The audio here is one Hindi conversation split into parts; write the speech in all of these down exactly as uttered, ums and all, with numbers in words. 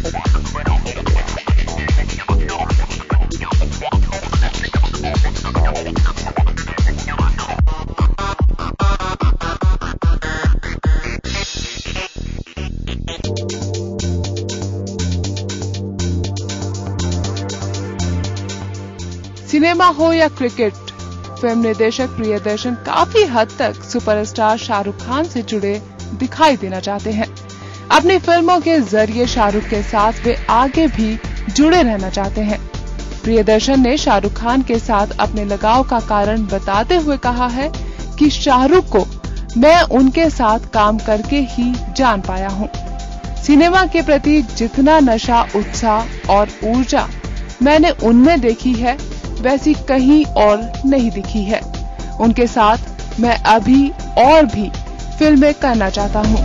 सिनेमा हो या क्रिकेट, फिल्म निर्देशक प्रियदर्शन काफी हद तक सुपरस्टार शाहरुख खान से जुड़े दिखाई देना चाहते हैं। अपनी फिल्मों के जरिए शाहरुख के साथ वे आगे भी जुड़े रहना चाहते हैं। प्रियदर्शन ने शाहरुख खान के साथ अपने लगाव का कारण बताते हुए कहा है कि शाहरुख को मैं उनके साथ काम करके ही जान पाया हूँ। सिनेमा के प्रति जितना नशा, उत्साह और ऊर्जा मैंने उनमें देखी है, वैसी कहीं और नहीं दिखी है। उनके साथ मैं अभी और भी फिल्में करना चाहता हूँ।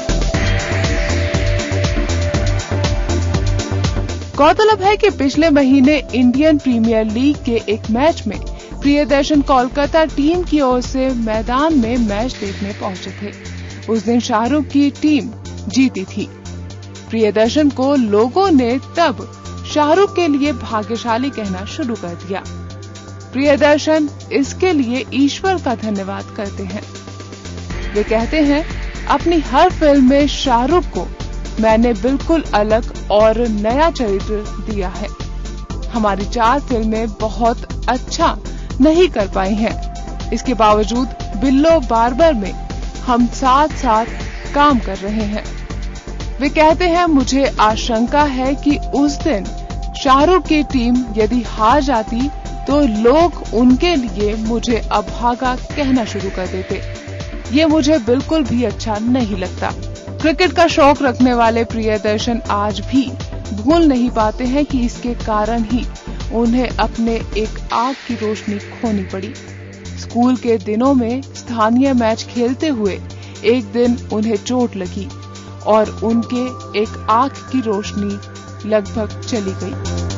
गौरतलब है कि पिछले महीने इंडियन प्रीमियर लीग के एक मैच में प्रियदर्शन कोलकाता टीम की ओर से मैदान में मैच देखने पहुंचे थे। उस दिन शाहरुख की टीम जीती थी। प्रियदर्शन को लोगों ने तब शाहरुख के लिए भाग्यशाली कहना शुरू कर दिया। प्रियदर्शन इसके लिए ईश्वर का धन्यवाद करते हैं। वे कहते हैं, अपनी हर फिल्म में शाहरुख को मैंने बिल्कुल अलग और नया चरित्र दिया है। हमारी चार फिल्में बहुत अच्छा नहीं कर पाई हैं। इसके बावजूद बिल्लो बार्बर में हम साथ साथ काम कर रहे हैं। वे कहते हैं, मुझे आशंका है कि उस दिन शाहरुख की टीम यदि हार जाती तो लोग उनके लिए मुझे अभागा कहना शुरू कर देते। ये मुझे बिल्कुल भी अच्छा नहीं लगता। क्रिकेट का शौक रखने वाले प्रियदर्शन आज भी भूल नहीं पाते हैं कि इसके कारण ही उन्हें अपने एक आग की रोशनी खोनी पड़ी। स्कूल के दिनों में स्थानीय मैच खेलते हुए एक दिन उन्हें चोट लगी और उनके एक आंख की रोशनी लगभग चली गई।